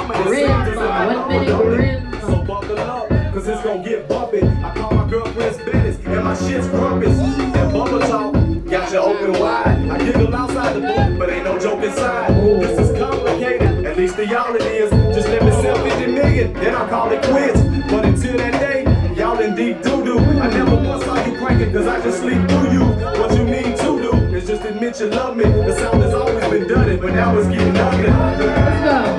Grandma, 1 minute, grandma. So buckle up, cause it's gonna get bumpy. I call my girlfriend's business, and my shit's grumpus. And bubble talk, got you open wide. I giggle outside the booth, but ain't no joke inside. This is complicated, at least to y'all it is. Just let me sell 50 million, then I call it quits. But until that day, y'all in deep doo-doo. I never once saw you cranking, cause I just sleep through you. What you mean to do, is just admit you love me. The sound has always been done, but now it's getting ugly. Let's go.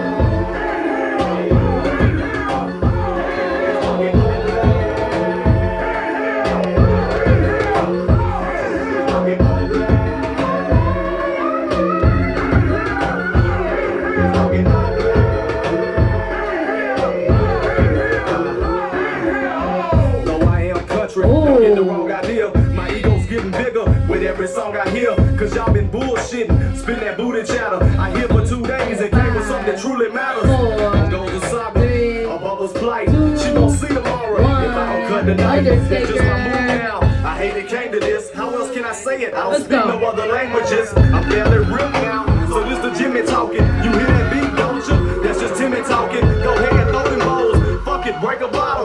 Don't get the wrong idea, my ego's getting bigger with every song I hear. Cause y'all been bullshitting, spin that booty chatter. I hear for 2 days and came with something that truly matters. Goes the saga, a bubbles plight. She gon' see tomorrow if I don't cut the night. That's just my move now. I hate it came to this. How else can I say it? I don't speak no other languages. I'm barely ripped now, so this the Jimmy talking. You hear that beat, don't you? That's just Timmy talking. Go ahead, throw them bowls. Fuck it, break a bottle.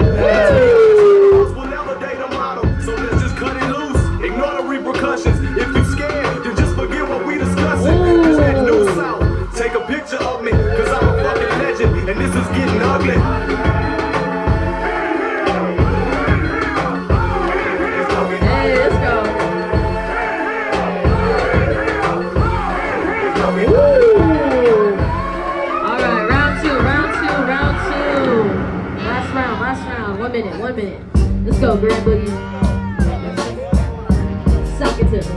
If you scared, then just forget what we discussing. Cause that new sound, take a picture of me, cause I'm a fucking legend, and this is getting ugly. Hey, let's go. Alright, round two. Last round. 1 minute. Let's go, Grand Boogie. Suck it to me.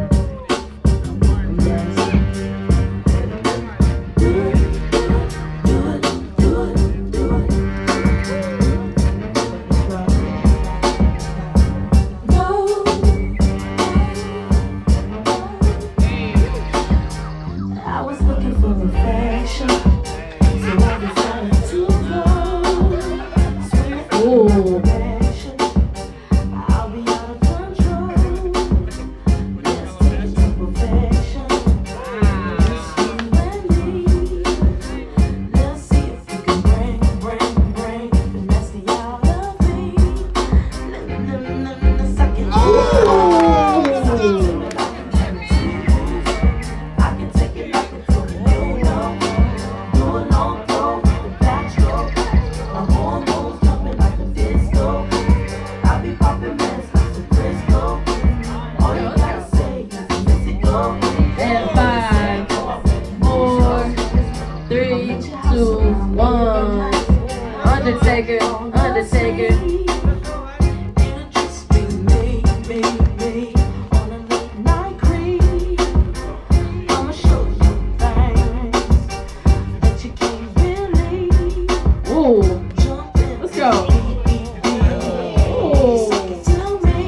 I was looking for affection, so I decided to go. Ooh. I'll be out of control. Let's take it to perfection. Just you and me. Let's see if you can bring the nasty out of me. Let's suck it. I can take it like a tornado. Do a long throw with the backstroke. My hormones jumping like a disco. I'll be popping mess like some Frisco. All you gotta say is Mexico. And 5, 4, 3, 2, 1. Undertaker. It'll just be me on a late night creep. I'ma show you things that you can't believe. Ooh. Jump in. Let's go. Suck it to me.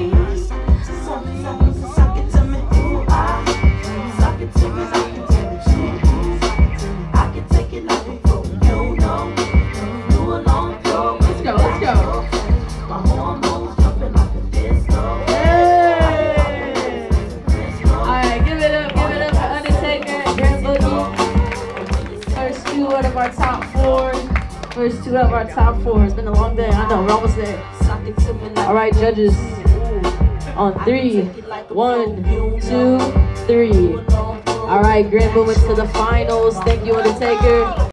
Suck it to me. Ooh, suck it to me. I can take it like a pro. You know. Do a long throw. Let's go. My hormones jumping like a disco. Hey. Alright, give it up for Undertaker and Grand Boogie. First two out of our top four. It's been a long day. I know, we're almost there. Alright, judges. On 3, 1, 2, 3. Alright, Grand moving to the finals. Thank you, Undertaker.